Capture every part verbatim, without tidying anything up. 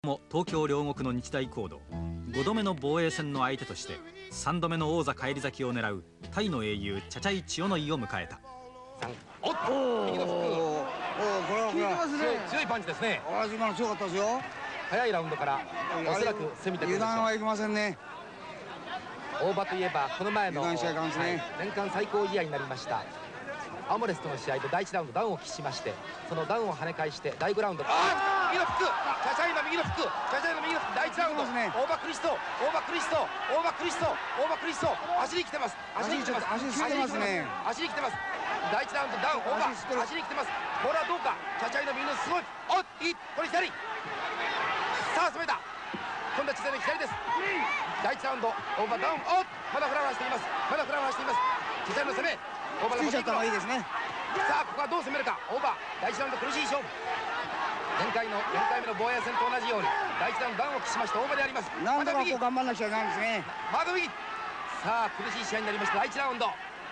も東京両国の日大高度ごどめの防衛戦の相手としてさんどめの王座返り咲きを狙うタイの英雄チャチャイ千代の井を迎えた。 おっと右のフック、おおこれはこれは強いパンチですね。あ今の強かったですよ。早いラウンドからおそらく攻めてくるでしょう。油断はいけませんね。大場といえばこの前の年間最高試合になりましたアモレスとの試合でだいいちラウンドダウンを喫しまして、そのダウンを跳ね返してだいごラウンド、あ右のフック、チャチャイの右のフック、チャチャイの右のフック、だいいちラウンド、オーバークリスト、オーバークリスト、オーバークリスト、オーバークリスト、足に来てます、足に来てます、足に来てますね、足に来てます。だいいちラウンドダウン、オーバー、足に来てます。これはどうか、チャチャイの右のすごい、おっいい、これ左、さあ攻めた、今度はチャチャイの左です。だいいちラウンドオーバーダウン、おっまだフラフラしています、まだフラフラしています。チャチャイの攻め、オーバーのついちゃった方がいいですね。さあここはどう攻めるか、オーバーだいいちラウンド苦しい勝負。前回のよんかいめの防衛戦と同じようにだいいちラウンドダウンを喫しましたオーバーであります。なんとかこう頑張らなきゃいけないんですね。まだ右、さあ苦しい試合になりましただいいちラウンド。さ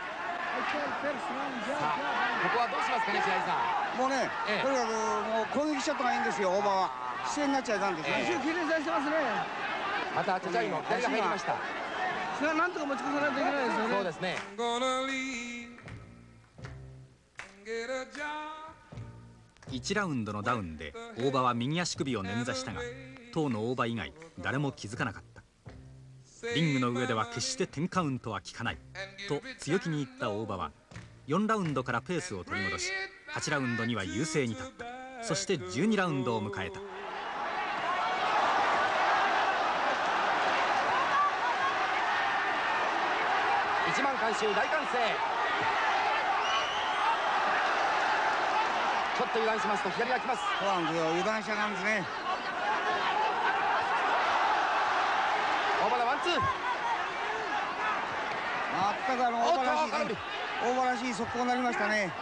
あここはどうしますかね白井さん。もうね、ええ、とにかくもう攻撃しちゃった方がいいんですよ。オーバーは姿勢になっちゃいかんですね。一応きれいにさせてますね。またチャチャイの左が入りました。それはなんとか持ち越さないといけないですよね。そうですね。 いちラウンドのダウンで大場は右足首を捻挫したが、当の大場以外誰も気づかなかった。リングの上では決してテンカウントは効かないと強気に言った大場はよんラウンドからペースを取り戻し、はちラウンドには優勢に立った。そしてじゅうにラウンドを迎えた。 いちまん観衆大歓声。ちょっと油断しますと左が来ます。そうなんですよ、油断しちゃなんですね。大場のワンツー、全くあの大場らしい大場らしい速攻になりましたね。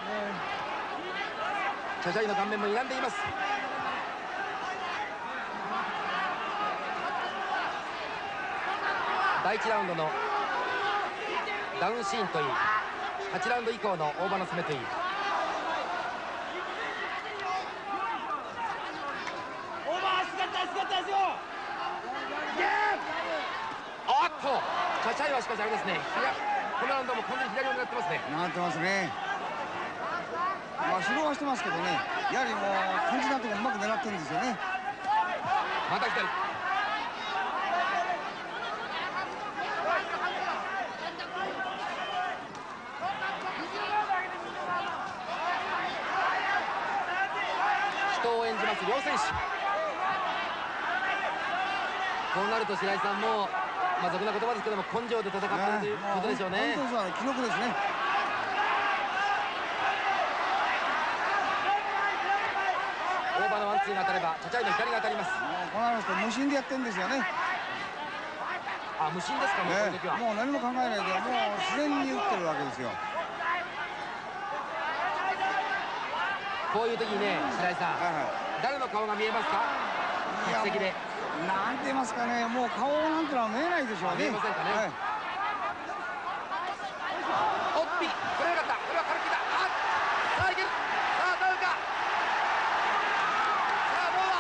チャチャイの顔面も睨んでいます。だいいちラウンドのダウンシーンといい、はちラウンド以降の大場の攻めといい、おっとチャチャイはしかしあれですね、このラウンドも完全に左を狙ってますね。狙ってますね。まあ白はしてますけどね、やはりもう感じなところうまく狙ってるんですよね。また左、人を演じます両選手。こうなると白井さんも、まあ、俗な言葉ですけども根性で戦っているということでしょうね。本当は記録ですね。大場のワンツーが当たればチャチャイの左が当たります。こうなると無心でやってるんですよね。あ、無心ですか、もうこういう時は。もう何も考えないで、もう自然に打ってるわけですよ。こういう時にね、白井さん、誰の顔が見えますか？客席で。なんて言いますかね、もう顔なんてのは見えないでしょうね。見えませんかね。はい、おっぴ、これよかった、これは軽気だ。あ、さあいける、さあダウンか、さあどうだ。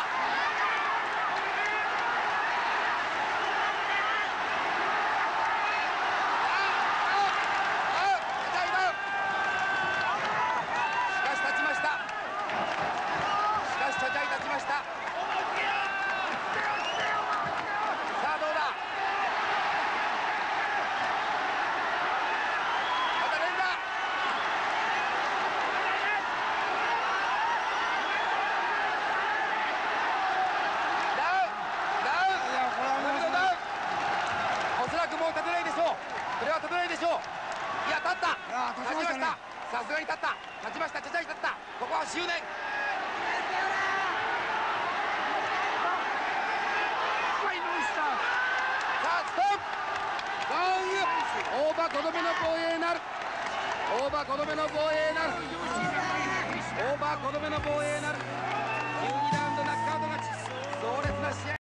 ああ、チャチャイダウン。しかし立ちました。しかしチャチャイ立ちました。もう立てないでしょう。これは立てないでしょう。いや立った。立ちました。さすがに立った。立ちました。チャチャイ立った。ここは執念。さあストップ。大場ごどめの防衛なる。大場ごどめの防衛なる。大場ごどめの防衛なる。じゅうにだい